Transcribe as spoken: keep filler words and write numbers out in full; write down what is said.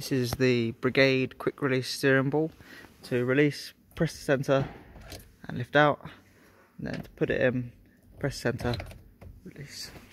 This is the Brig-Ayd quick release steering ball. To release, press the centre and lift out, and then to put it in, press centre, release.